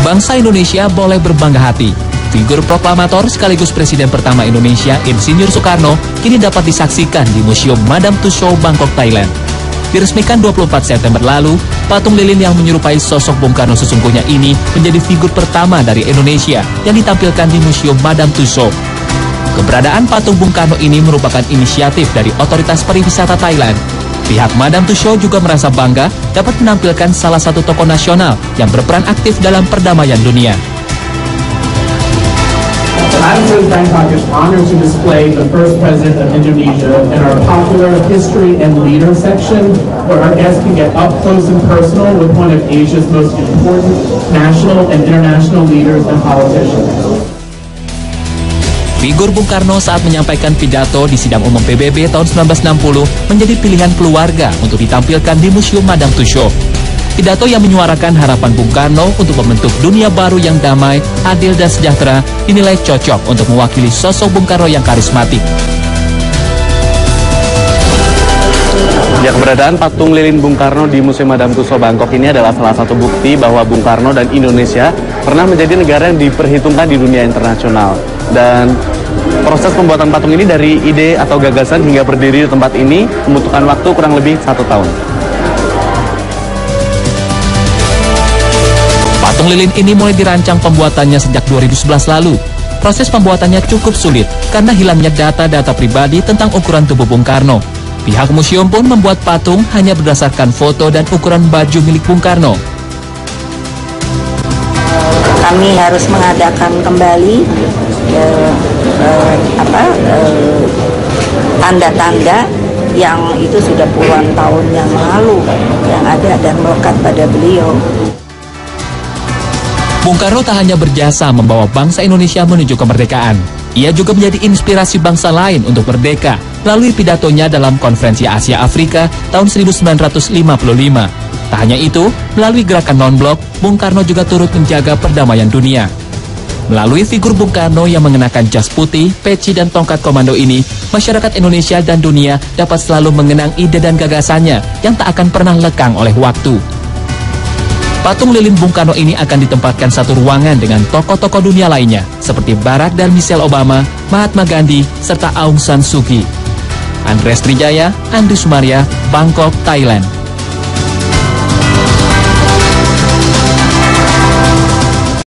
Bangsa Indonesia boleh berbangga hati. Figur proklamator sekaligus Presiden pertama Indonesia, Insinyur Soekarno, kini dapat disaksikan di Museum Madame Tussauds, Bangkok, Thailand. Diresmikan 24 September lalu, patung lilin yang menyerupai sosok Bung Karno sesungguhnya ini menjadi figur pertama dari Indonesia yang ditampilkan di Museum Madame Tussauds. Keberadaan patung Bung Karno ini merupakan inisiatif dari otoritas pariwisata Thailand. Pihak Madame Tussauds juga merasa bangga dapat menampilkan salah satu tokoh nasional yang berperan aktif dalam perdamaian dunia. Attitude Bangkok is honored to display the first president of Indonesia in our popular history and leader section, where our guests can get up close and personal with one of Asia's most important national and international leaders and politicians. Figur Bung Karno saat menyampaikan pidato di sidang umum PBB tahun 1960 menjadi pilihan keluarga untuk ditampilkan di Museum Madame Tussauds. Pidato yang menyuarakan harapan Bung Karno untuk membentuk dunia baru yang damai, adil dan sejahtera dinilai cocok untuk mewakili sosok Bung Karno yang karismatik. Ya, keberadaan patung lilin Bung Karno di Museum Madame Tussauds Bangkok ini adalah salah satu bukti bahwa Bung Karno dan Indonesia pernah menjadi negara yang diperhitungkan di dunia internasional. Dan proses pembuatan patung ini dari ide atau gagasan hingga berdiri di tempat ini membutuhkan waktu kurang lebih 1 tahun. Patung lilin ini mulai dirancang pembuatannya sejak 2011 lalu. Proses pembuatannya cukup sulit karena hilangnya data-data pribadi tentang ukuran tubuh Bung Karno. Pihak museum pun membuat patung hanya berdasarkan foto dan ukuran baju milik Bung Karno. Kami harus mengadakan kembali tanda-tanda yang itu sudah puluhan tahun yang lalu yang ada dan melekat pada beliau. Bung Karno tak hanya berjasa membawa bangsa Indonesia menuju kemerdekaan, ia juga menjadi inspirasi bangsa lain untuk merdeka melalui pidatonya dalam Konferensi Asia Afrika tahun 1955. Tak hanya itu, melalui gerakan non-blok, Bung Karno juga turut menjaga perdamaian dunia. Melalui figur Bung Karno yang mengenakan jas putih, peci dan tongkat komando ini, masyarakat Indonesia dan dunia dapat selalu mengenang ide dan gagasannya yang tak akan pernah lekang oleh waktu. Patung lilin Bung Karno ini akan ditempatkan satu ruangan dengan tokoh-tokoh dunia lainnya, seperti Barack dan Michelle Obama, Mahatma Gandhi, serta Aung San Suu Kyi. Andreas Trijaya, Andri Sumaria, Bangkok, Thailand.